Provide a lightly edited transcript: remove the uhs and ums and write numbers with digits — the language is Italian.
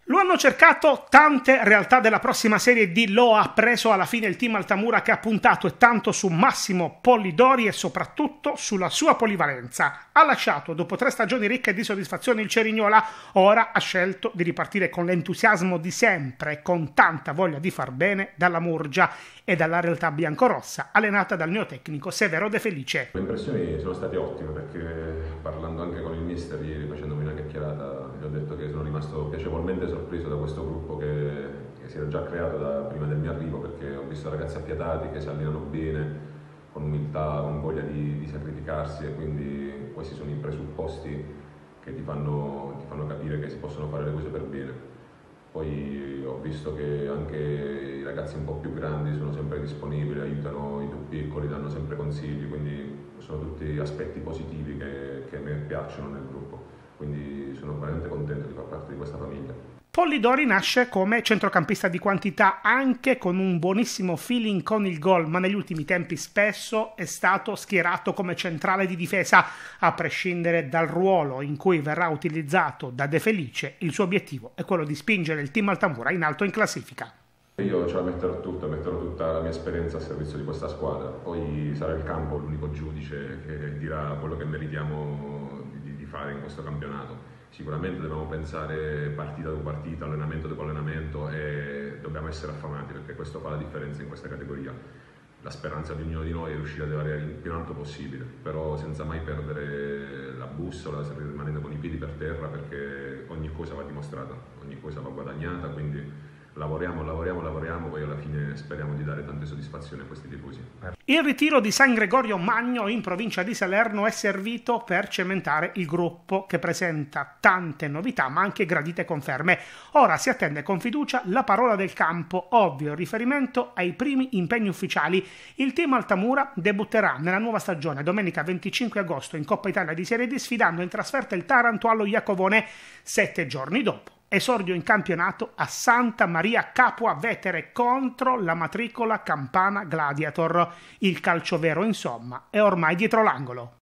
Lo hanno cercato tante realtà della prossima serie D, lo ha preso alla fine il team Altamura, che ha puntato e tanto su Massimo Pollidori e soprattutto sulla sua polivalenza. Ha lasciato dopo 3 stagioni ricche di soddisfazioni il Cerignola, ora ha scelto di ripartire con l'entusiasmo di sempre e con tanta voglia di far bene dalla Murgia e dalla realtà biancorossa allenata dal neotecnico Severo De Felice. Le impressioni sono state ottime, perché parlando anche con il mister ieri, facendomi una chiacchierata, gli ho detto che sono rimasto piacevolmente sorpreso da questo gruppo che si era già creato da prima del mio arrivo, perché ho visto ragazzi affiatati che si allenano bene, con umiltà, con voglia di sacrificarsi, e quindi questi sono i presupposti che ti fanno capire che si possono fare le cose per bene. Poi ho visto che anche i ragazzi un po' più grandi sono sempre disponibili, aiutano i più piccoli, danno sempre consigli, quindi sono tutti aspetti positivi che a me piacciono nel gruppo, quindi sono veramente contento di far parte di questa famiglia. Pollidori nasce come centrocampista di quantità, anche con un buonissimo feeling con il gol, ma negli ultimi tempi spesso è stato schierato come centrale di difesa. A prescindere dal ruolo in cui verrà utilizzato da De Felice, il suo obiettivo è quello di spingere il team Altamura in alto in classifica. Io ce la metterò tutta la mia esperienza a servizio di questa squadra, poi sarà il campo l'unico giudice che dirà quello che meritiamo di fare in questo campionato. Sicuramente dobbiamo pensare partita dopo partita, allenamento dopo allenamento, e dobbiamo essere affamati, perché questo fa la differenza in questa categoria. La speranza di ognuno di noi è riuscire ad arrivare il più in alto possibile, però senza mai perdere la bussola, sempre rimanendo con i piedi per terra, perché ogni cosa va dimostrata, ogni cosa va guadagnata, quindi lavoriamo, poi alla fine speriamo di dare tante soddisfazioni a questi tifosi. Il ritiro di San Gregorio Magno in provincia di Salerno è servito per cementare il gruppo, che presenta tante novità ma anche gradite conferme. Ora si attende con fiducia la parola del campo, ovvio riferimento ai primi impegni ufficiali. Il team Altamura debutterà nella nuova stagione domenica 25 agosto in Coppa Italia di Serie D, sfidando in trasferta il Taranto allo Iacovone. 7 giorni dopo esordio in campionato a Santa Maria Capua Vetere contro la matricola Campana Gladiator. Il calcio vero, insomma, è ormai dietro l'angolo.